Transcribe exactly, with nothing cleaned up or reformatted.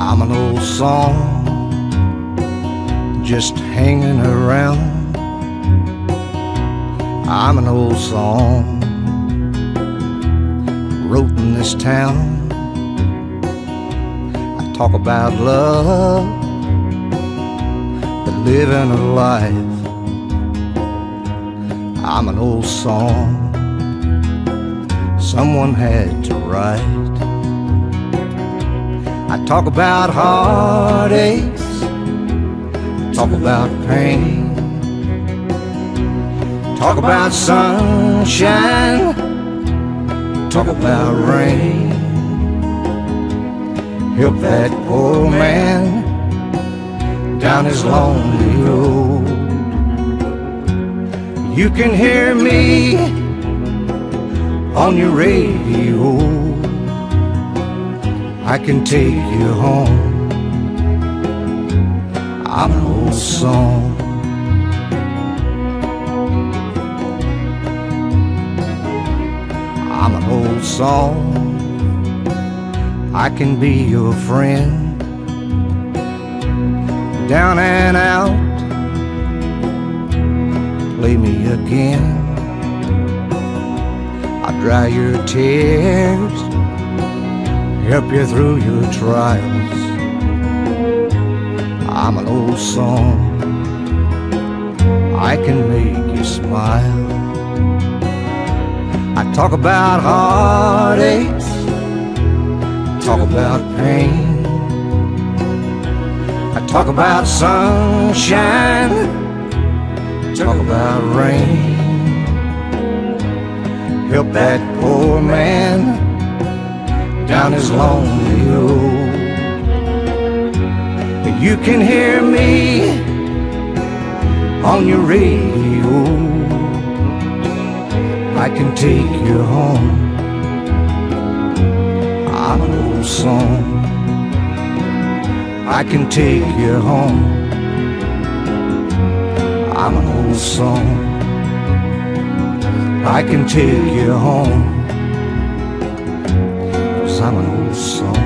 I'm an old song, just hanging around. I'm an old song, wrote in this town. I talk about love, the living of life. I'm an old song, someone had to write. I talk about heartaches, talk about pain, talk about sunshine, talk about rain. Help that poor man down his lonely road. You can hear me on your radio. I can take you home. I'm an old song. I'm an old song. I can be your friend. Down and out, play me again. I'll dry your tears, help you through your trials. I'm an old song, I can make you smile. I talk about heartaches, talk about pain, I talk about sunshine, talk about rain. Help that poor man down his lonely road. You can hear me on your radio. I can take you home. I'm an old song, I can take you home. I'm an old song, I can take you home. 'Cause I'm an old song.